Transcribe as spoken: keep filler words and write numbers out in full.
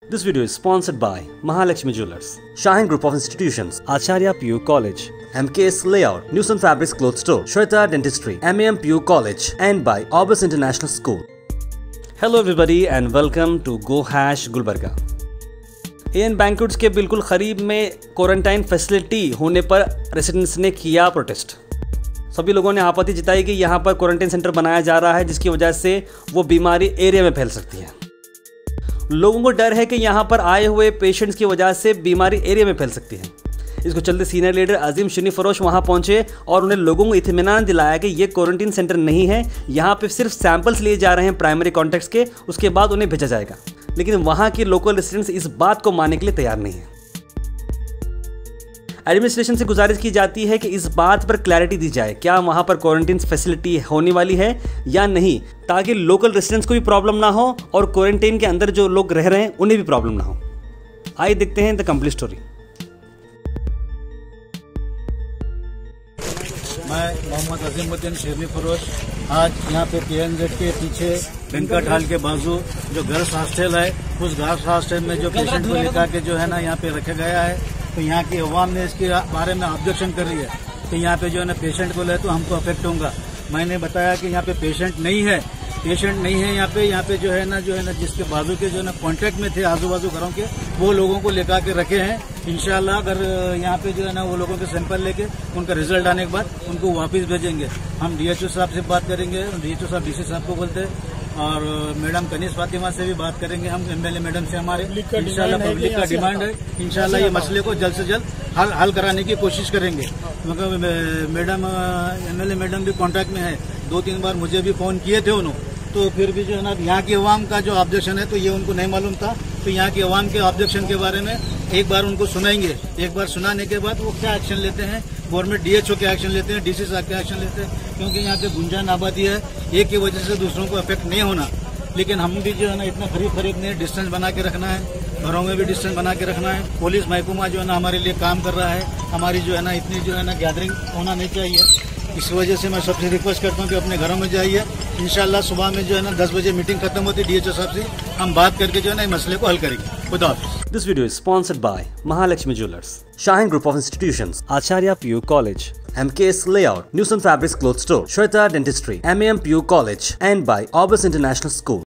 This video is sponsored by Mahalakshmi Jewelers, Shahin Group of Institutions, Acharya P U College, M K S Layout, Newson Fabrics Cloth Store, Shweta Dentistry, M A M P U College, and by Orbis International School. Hello everybody and welcome to gohash Gulbarga. N banquets के बिल्कुल करीब में quarantine facility होने पर residents ने किया protest. सभी लोगों ने आपत्ति जताई कि यहाँ पर क्वारंटाइन सेंटर बनाया जा रहा है जिसकी वजह से वो बीमारी एरिया में फैल सकती है। लोगों को डर है कि यहाँ पर आए हुए पेशेंट्स की वजह से बीमारी एरिया में फैल सकती है। इसको चलते सीनियर लीडर अजीम शनी फरोश वहाँ पहुँचे और उन्हें लोगों को इत्मीनान दिलाया कि ये क्वारंटीन सेंटर नहीं है, यहाँ पे सिर्फ सैंपल्स लिए जा रहे हैं प्राइमरी कॉन्टैक्ट्स के, उसके बाद उन्हें भेजा जाएगा। लेकिन वहाँ के लोकल रेसिडेंट्स इस बात को मानने के लिए तैयार नहीं है। एडमिनिस्ट्रेशन से गुजारिश की जाती है कि इस बात पर क्लैरिटी दी जाए क्या वहाँ पर क्वारंटीन फैसिलिटी होने वाली है या नहीं, ताकि लोकल रेसिडेंट्स को भी प्रॉब्लम ना हो और क्वारंटीन के अंदर जो लोग रह रहे हैं उन्हें भी प्रॉब्लम ना हो। आइए देखते हैं द कंप्लीट स्टोरी। मैं मोहम्मद अजीमुद्दीन शेरनी फरोश आज यहाँ पे पी एन जेड के पीछे बैंक्वेट हॉल के बाजू जो गर्ल्स हॉस्टल है, उस गर्ल्स हॉस्टल में जो पेशेंट को लेकर के जो है ना यहाँ पे रखा गया है, तो यहाँ की अवाम ने इसके बारे में ऑब्जेक्शन कर रही है कि यहाँ पे जो है ना पेशेंट को ले तो हमको अफेक्ट होगा। मैंने बताया कि यहाँ पे पेशेंट नहीं है, पेशेंट नहीं है यहाँ पे यहाँ पे जो है ना जो है ना जिसके बाजू के जो है ना कॉन्टेक्ट में थे आजू बाजू घरों के, वो लोगों को लेकर के रखे हैं। इंशाल्लाह अगर यहाँ पे जो है ना वो लोगों के सैंपल लेके उनका रिजल्ट आने के बाद उनको वापस भेजेंगे। हम डीएचओ साहब से बात करेंगे, डीएचओ साहब डीसी साहब को बोलते हैं, और मैडम कनीस फातिमा से भी बात करेंगे, हम एमएलए मैडम से हमारे इंशाल्लाह पब्लिक का डिमांड है, इंशाल्लाह ये मसले को जल्द से जल्द हल हल कराने की कोशिश करेंगे। क्योंकि मैडम एमएलए मैडम भी कांटेक्ट में है, दो तीन बार मुझे भी फोन किए थे उन्होंने, तो फिर भी जो है ना यहाँ की अवाम का जो ऑब्जेक्शन है तो ये उनको नहीं मालूम था। तो यहाँ की अवाम के ऑब्जेक्शन के बारे में एक बार उनको सुनाएंगे, एक बार सुनाने के बाद वो क्या एक्शन लेते हैं, गवर्नमेंट डीएचओ क्या एक्शन लेते हैं, डीसी साहब क्या एक्शन लेते हैं, क्योंकि यहाँ पे गुंजान आबादी है, एक की वजह से दूसरों को अफेक्ट नहीं होना। लेकिन हम भी जो है ना इतना करीब करीब नहीं, डिस्टेंस बना के रखना है, घरों में भी डिस्टेंस बना के रखना है। पुलिस महकमा जो है ना हमारे लिए काम कर रहा है, हमारी जो है ना इतनी जो है ना गैदरिंग होना नहीं चाहिए। इस वजह से मैं सबसे रिक्वेस्ट करता हूँ कि अपने घरों में जाइए। इंशाल्लाह सुबह में जो है ना दस बजे मीटिंग खत्म होती है डीएचओ साहब से, हम बात करके जो है ना इस मसले को हल करेंगे। खुदा हाफिज़। This video is sponsored by Mahalakshmi Jewelers, Shahin Group of Institutions, Acharya P U College, M K S Layout, Newson Fabrics Cloth Store, Shweta Dentistry, M A M P U College, and by Orbis International School.